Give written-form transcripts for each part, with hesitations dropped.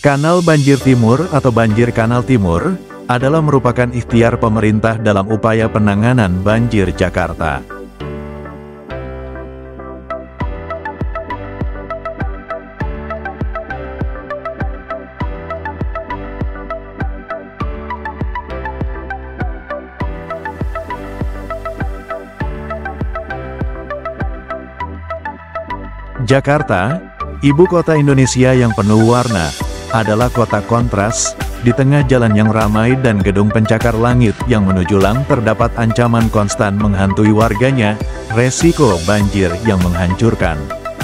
Kanal Banjir Timur atau Banjir Kanal Timur adalah merupakan ikhtiar pemerintah dalam upaya penanganan banjir Jakarta. Jakarta, ibu kota Indonesia yang penuh warna, adalah kota kontras. Di tengah jalan yang ramai dan gedung pencakar langit yang menjulang terdapat ancaman konstan menghantui warganya, resiko banjir yang menghancurkan.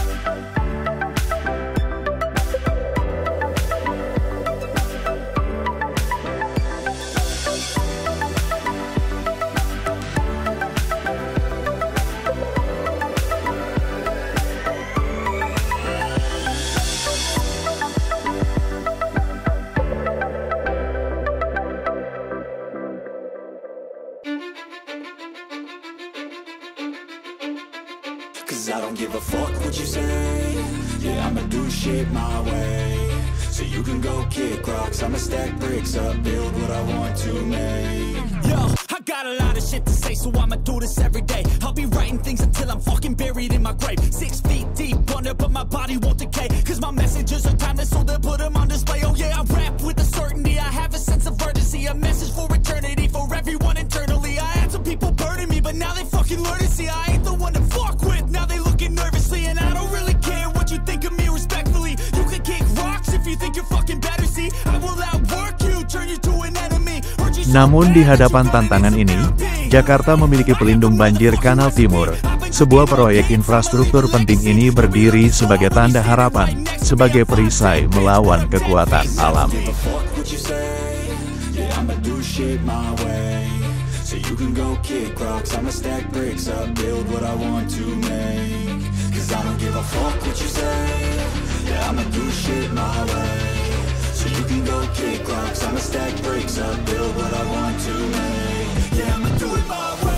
Cause I don't give a fuck what you say. Yeah, I'ma do shit my way. So you can go kick rocks, I'ma stack bricks up, build what I want to make. Yo, I got a lot of shit to say, so I'ma do this every day. I'll be writing things until I'm fucking buried in my grave. 6 feet deep under, but my body won't decay. Cause my messages are timeless, so they'll put them on display. Oh yeah, I rap with a certainty, I have a sense of urgency. A message for eternity, for everyone internally. I had some people burning me, but now they fucking learn to see I ain't the one to fuck with. Now they looking nervously, and I don't really care what you think of me respectfully. You can kick rocks if you think you're fucking better. See, I will outwork you, turn you to an enemy. Namun di hadapan tantangan ini, Jakarta memiliki pelindung banjir Kanal Timur. Sebuah proyek infrastruktur penting ini berdiri sebagai tanda harapan, sebagai perisai melawan kekuatan alam. So you can go kick rocks, I'ma stack bricks up, build what I want to make. Cause I don't give a fuck what you say. Yeah, I'ma do shit my way. So you can go kick rocks, I'ma stack bricks up, build what I want to make. Yeah, I'ma do it my way.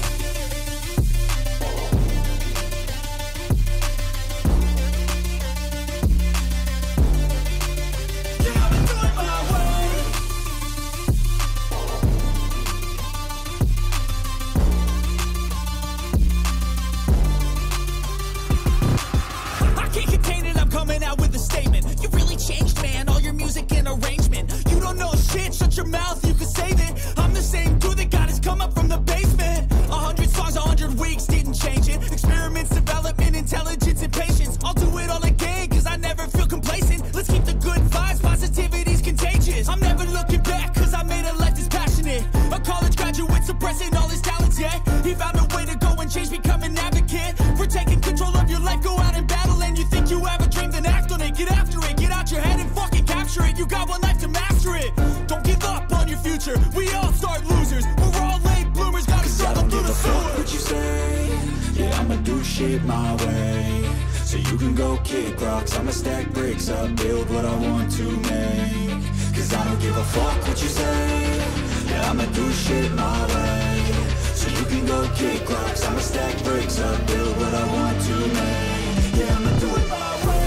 Your mouth, you can save it. I'm the same dude that got his come up from the basement. 100 songs, 100 weeks, didn't change it. Experiments, development, intelligence, and patience. I'll do it all again, cause I never feel complacent. Let's keep the good vibes, positivity's contagious. I'm never looking back, cause I made a life that's passionate. A college graduate suppressing all his talents, yeah. He found a way to go and change, become an advocate. For taking control of your life, go out and battle. And you think you have a dream, then act on it. Get after it, get out your head and fucking capture it. You got one life to master it. Don't give up on your future. We all start losers. We're all late bloomers. Gotta struggle through the sewer. What you say? Yeah, I'ma do shit my way. So you can go kick rocks, I'ma stack bricks up, build what I want to make. Cause I don't give a fuck what you say. Yeah, I'ma do shit my way. So you can go kick rocks, I'ma stack bricks up, build what I want to make. Yeah, I'ma do it my way.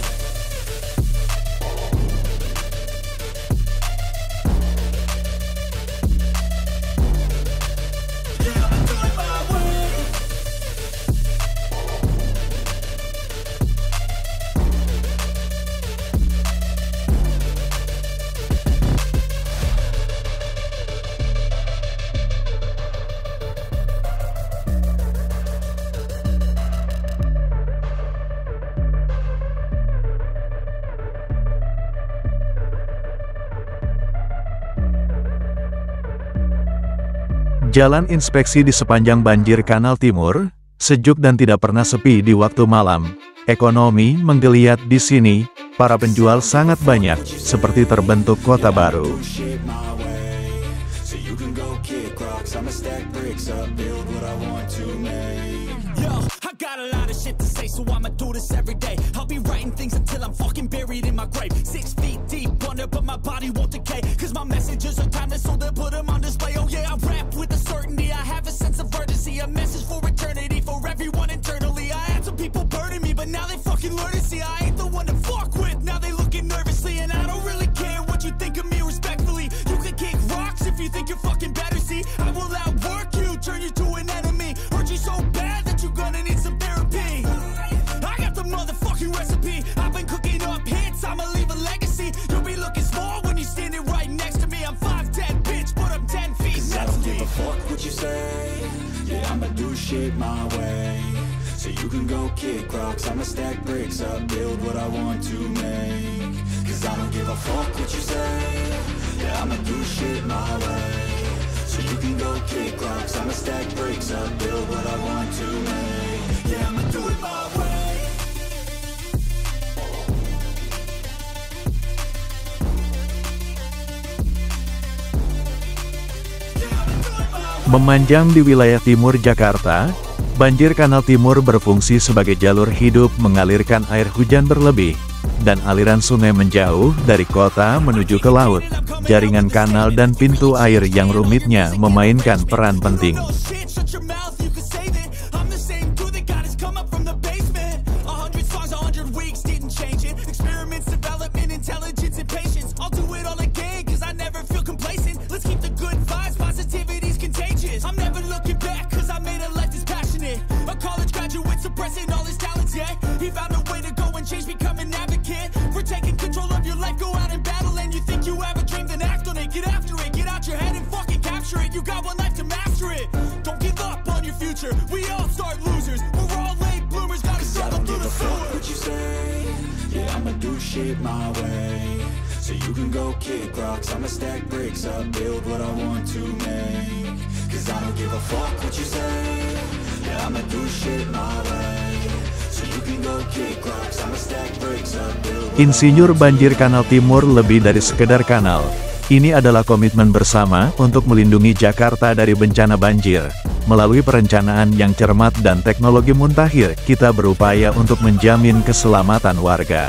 Jalan inspeksi di sepanjang banjir Kanal Timur, sejuk dan tidak pernah sepi di waktu malam. Ekonomi menggeliat di sini, para penjual sangat banyak, seperti terbentuk kota baru. But now they fucking learn to see I ain't the one to fuck with. Now they looking nervously and I don't really shit my way. So you can go kick rocks, I'ma stack bricks up, build what I want to make. Cause I don't give a fuck what you say. Yeah, I'ma do shit my way. So you can go kick rocks, I'ma stack bricks up, build what I want to make. Yeah, I'ma do it my way. Memanjang di wilayah timur Jakarta, banjir Kanal Timur berfungsi sebagai jalur hidup mengalirkan air hujan berlebih, dan aliran sungai menjauh dari kota menuju ke laut. Jaringan kanal dan pintu air yang rumitnya memainkan peran penting. We all start losers, we're all late bloomers, gotta struggle through the sewer. What you say? Yeah, I'ma do shit my way. So you can go kick rocks, I'ma stack bricks up, build what I want to make. Cause I don't give a fuck what you say. Yeah, I'ma do shit my way. So you can go kick rocks, I'ma stack bricks up, build what I want to make. Insinyur banjir Kanal Timur lebih dari sekedar kanal. Ini adalah komitmen bersama untuk melindungi Jakarta dari bencana banjir. Melalui perencanaan yang cermat dan teknologi mutakhir, kita berupaya untuk menjamin keselamatan warga.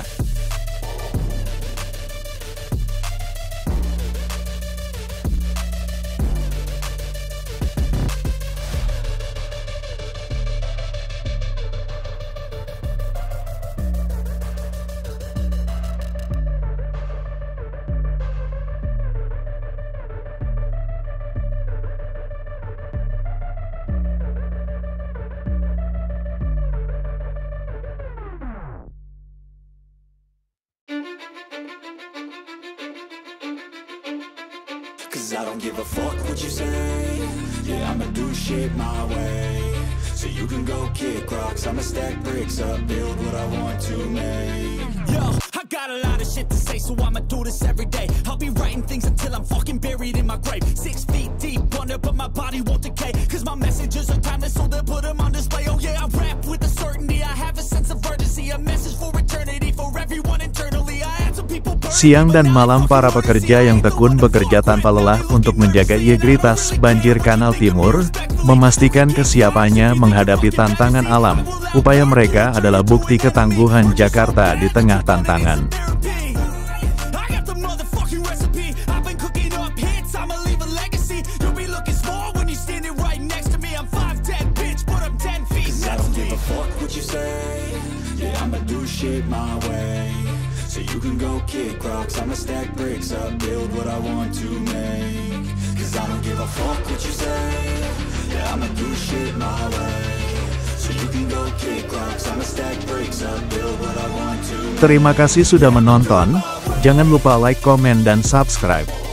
Cause I don't give a fuck what you say. Yeah, I'ma do shit my way. So you can go kick rocks, I'ma stack bricks up, build what I want to make. Yo, I got a lot of shit to say, so I'ma do this every day. I'll be writing things until I'm fucking buried in my grave. 6 feet deep under, but my body won't decay. Cause my messages are timeless, so they'll put them on display. Oh yeah, I rap with a certainty, I have a sense of urgency. A message for eternity, for everyone internally. I had some people burn. Siang dan malam para pekerja yang tekun bekerja tanpa lelah untuk menjaga integritas banjir Kanal Timur, memastikan kesiapannya menghadapi tantangan alam. Upaya mereka adalah bukti ketangguhan Jakarta di tengah tantangan. So you can go kick rocks, I'ma stack bricks up, build what I want to make. Cause I don't give a fuck what you say. Yeah, I'ma do shit my way. So you can go kick rocks, I'ma stack bricks up, build what I want to make. Terima kasih sudah menonton. Jangan lupa like, komen, dan subscribe.